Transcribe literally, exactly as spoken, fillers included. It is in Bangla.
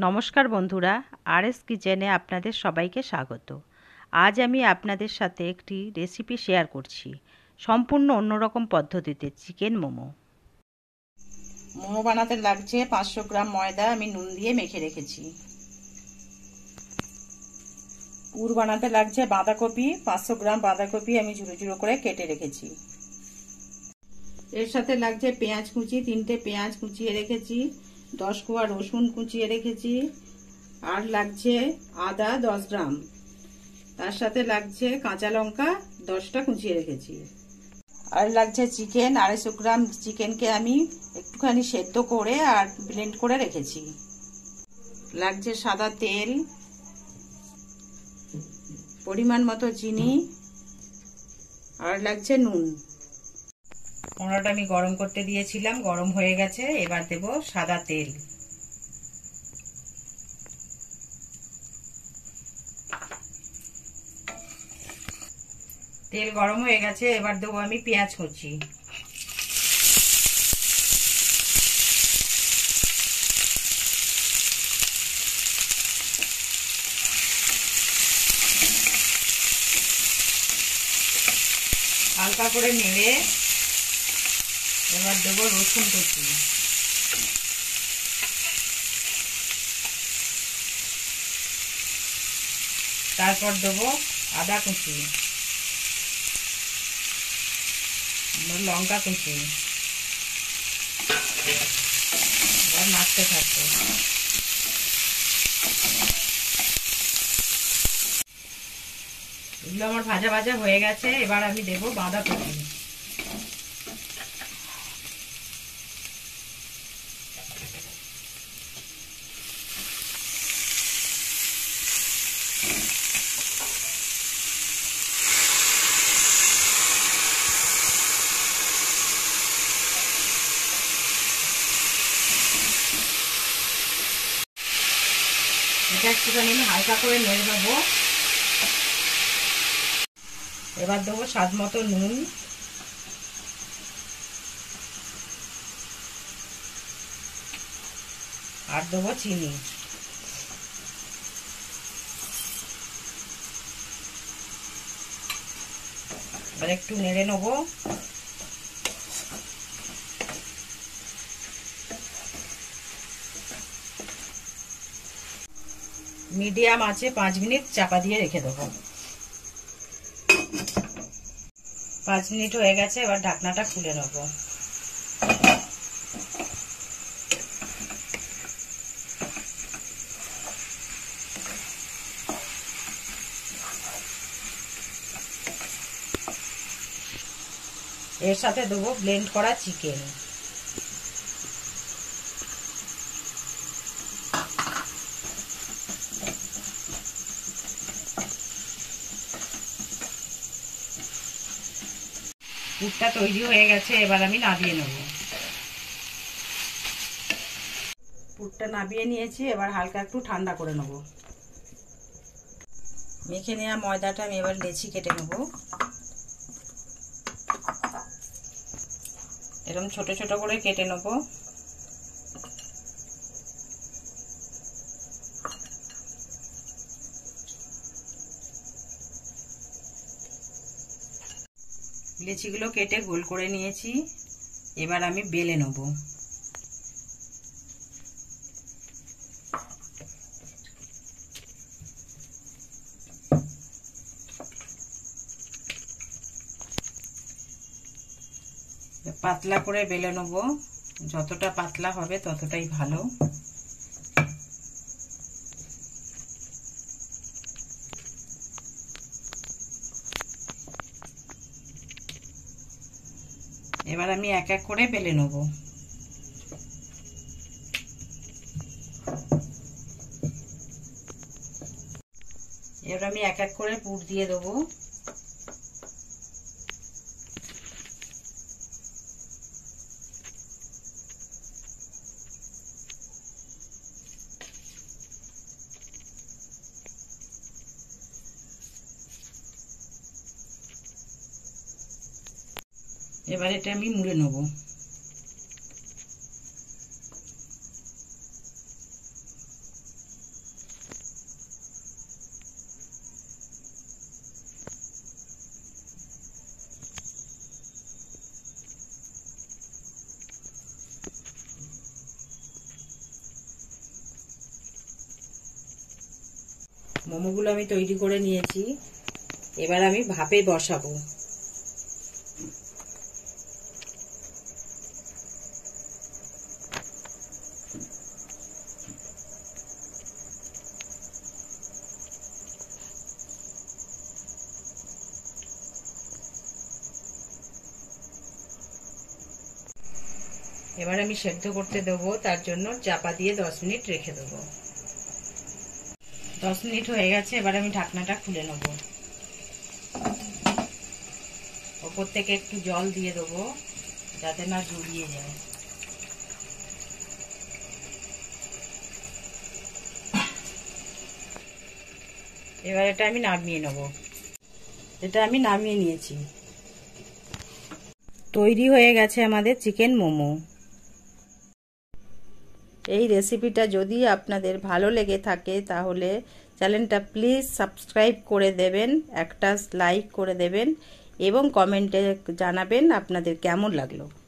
নমস্কার বন্ধুরা, আর এস কিচেনে আপনাদের সবাইকে স্বাগত। আজ আমি আপনাদের সাথে একটি রেসিপি শেয়ার করছি, সম্পূর্ণ অন্যরকম পদ্ধতিতে চিকেন মোমো। মোমো বানাতে লাগছে পাঁচশো গ্রাম ময়দা, আমি নুন দিয়ে মেখে রেখেছি। পুর বানাতে লাগছে বাঁধাকপি, পাঁচশো গ্রাম বাঁধাকপি আমি ঝুড়ো ঝুড়ো করে কেটে রেখেছি। এর সাথে লাগছে পেঁয়াজ কুচি, তিনটে পেঁয়াজ কুচিয়ে রেখেছি, দশ কোয়া রসুন কুচিয়ে রেখেছি, আর লাগছে আদা দশ গ্রাম, তার সাথে লাগছে কাঁচা লঙ্কা দশটা কুচিয়ে রেখেছি, আর লাগছে চিকেন আড়াইশো গ্রাম। চিকেনকে আমি একটুখানি সেদ্ধ করে আর ব্লেন্ড করে রেখেছি। লাগছে সাদা তেল, পরিমাণ মতো চিনি, আর লাগছে নুন। কড়াটা আমি গরম করতে দিয়েছিলাম, গরম হয়ে গেছে। এবার দেব সাদা তেল। তেল গরম হয়ে গেছে, এবার দেবো আমি পেঁয়াজ কুচি। হালকা করে নেড়ে এবার দেবো রসুন কুচি। তারপর দেবো আদা কুচি, লঙ্কা কুচি। এবার নাড়তে থাকবো। এগুলো আমার ভাজা ভাজা হয়ে গেছে, এবার আমি দেবো বাঁধাকপি। এটা একটুখানি আমি হালকা করে নেড়ে নেবো। এবার দেবো স্বাদ মতো নুন, আর দেবো চিনি। এবার একটু নেড়ে নেবো। মিডিয়াম আছে পাঁচ মিনিট চাপা দিয়ে রেখে দেবো। পাঁচ মিনিট হয়ে গেছে, এবার ঢাকনাটা খুলে নেব। এর সাথে দেবো ব্লেন্ড করা চিকেন। পুরটা তৈরি হয়ে গেছে, এবার আমি নাবিয়ে নেব। পুরটা নাবিয়ে নিয়েছি, এবার হালকা একটু ঠান্ডা করে নেব। মেখে নেওয়া ময়দাটা আমি এবার লেচি কেটে নেব। এরকম ছোট ছোট করে কেটে নেব। লেচিগুলো কেটে গোল করে নিয়েছি, এবার আমি বেলে নেব। পাতলা করে বেলে নেব, যতটা পাতলা হবে ততটাই ভালো। এবার আমি এক এক করে বেলে নেব। এবার আমি এক এক করে পুর দিয়ে দেবো। এবার এটা আমি মুড়ে নেব। মোমোগুলো আমি তৈরি করে নিয়েছি, এবার আমি ভাপে বসাবো। এবার আমি সেদ্ধ করতে দেবো, তার জন্য চাপা দিয়ে দশ মিনিট রেখে দেবো। দশ মিনিট হয়ে গেছে, এবার আমি ঢাকনাটা খুলে নেব। ওপর থেকে একটু জল দিয়ে দেবো যাতে না জড়িয়ে যায়। এবার এটা আমি নামিয়ে নেব। এটা আমি নামিয়ে নিয়েছি। তৈরি হয়ে গেছে আমাদের চিকেন মোমো। এই রেসিপিটা যদি আপনাদের ভালো লেগে থাকে তাহলে চ্যানেলটা প্লিজ সাবস্ক্রাইব করে দেবেন, একটা লাইক করে দেবেন এবং কমেন্টে জানাবেন আপনাদের কেমন লাগলো।